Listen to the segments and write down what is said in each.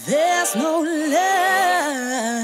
There's no love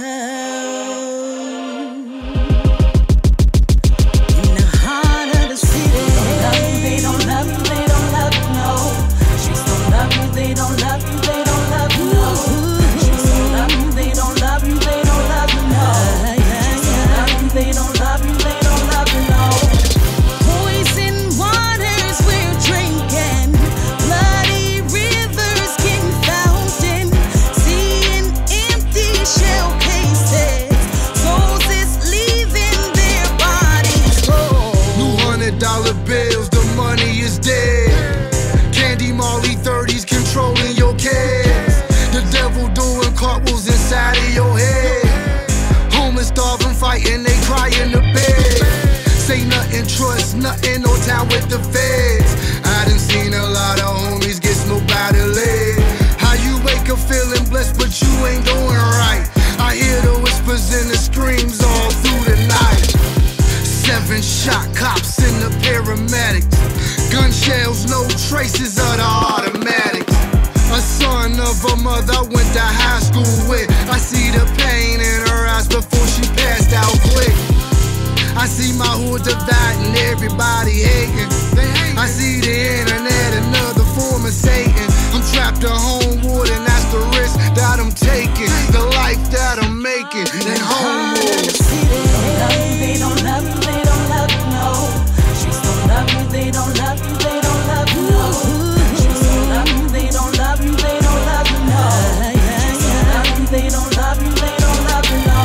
in the heart of the city. They don't love you, they don't love you, no. Streets don't love you, they don't love you, they don't love you, no. Streets don't love you, they don't love you, they don't love you, no. Streets don't love you, they don't love you, they don't love you, no. Poison waters we're drinking, bloody rivers, king fountain, seeing empty shell cases, souls is leaving their bodies cold. New $100 bills, the money is dead. Candy Molly 30s controlling your cares. The devil doing cartwheels inside of your head. Homeless, starving, fighting, they cry in the bed. Say nothing, trust nothing, no time with the feds. I done seen a lot of homies get smoked by the leg. How you wake up feeling blessed, but you ain't doing right. I hear the whispers and the screams all through the night. 7-shot cops and the paramedics. Gun shells, no traces of the automatics. A son of a mother I went to high school with. I see the pain in her eyes before she passed out quick. I see my hood dividing, everybody hating. I see the internet, another form of Satan. I'm trapped at Homewood and that's the risk that I'm taking. The life that I'm making in Homewood. They don't love you, they don't love you, no. Streets don't love you, they don't love you, they don't love you, no. Streets don't love you, they don't love you, they don't love you, no. Streets don't love you, they don't love you, they don't love you, no.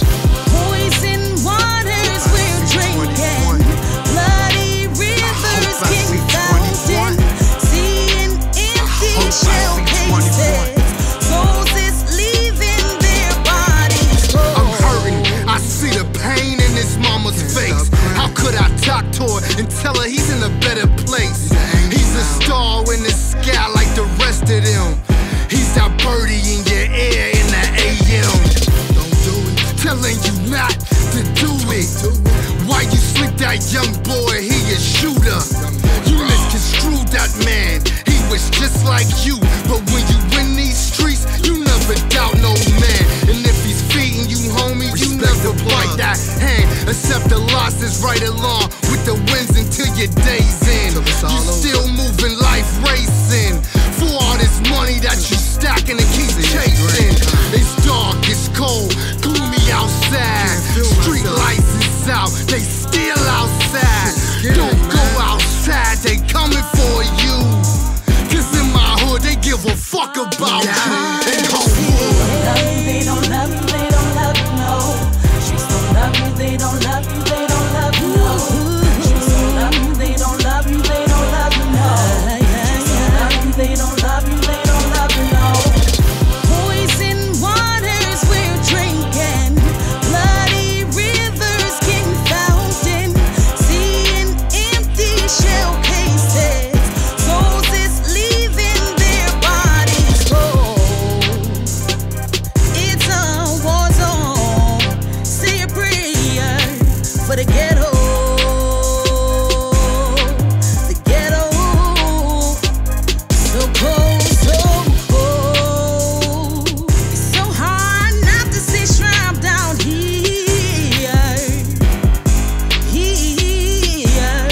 Poison waters we're drinking, bloody rivers, king fountain, seeing empty shell cases, souls is leaving their bodies cold. I'm hurting, I see the pain in his mama's face. How could I talk to her and tell her he's in a better place? He's a star in the sky like the rest of them. He's that birdie in your ear in the AM. Don't do it. Telling you not to do it. Why you sleep that young boy, he a shooter. You misconstrued that man, he was just like you. But when you in these streets, you never doubt no man. And if he's feeding you, homie, you never bite that hand. Accept the losses right along with the wins until your day's end. You still moving, life racing. For all this money that you stacking and keep chasing. It's dark, it's cold, gloomy outside. Street lights is out, they still outside. Don't go outside, they coming for you. Cause in my hood, they give a fuck about you. In Homewood. They don't love you, they don't love you, no. Streets don't love you, they don't love you, they don't love you, no. Streets don't love you, they don't love you, they don't love you, no. Streets don't love you, they don't love you, they don't love you, no. Poison waters we're drinking, bloody rivers, king fountain, seeing empty shell cases, souls is leaving their bodies cold. It's a war zone. Say a prayer for the ghetto. The ghetto. So cold, so cold. It's so hard not to stay strapped down here. Here.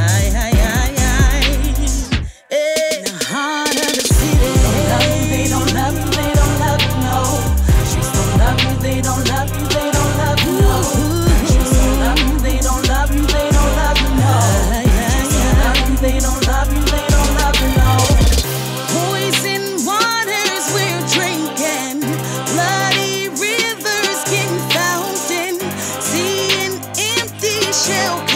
In the heart of the city. They don't love you, they don't love you, no. Streets don't love you, they don't love you, they don't love you, no. Streets don't love you, they don't love you, they don't love you, no. Streets don't love you, they don't love you, they don't love you, no. Poison waters we're drinking, bloody rivers, king fountain, seeing empty shell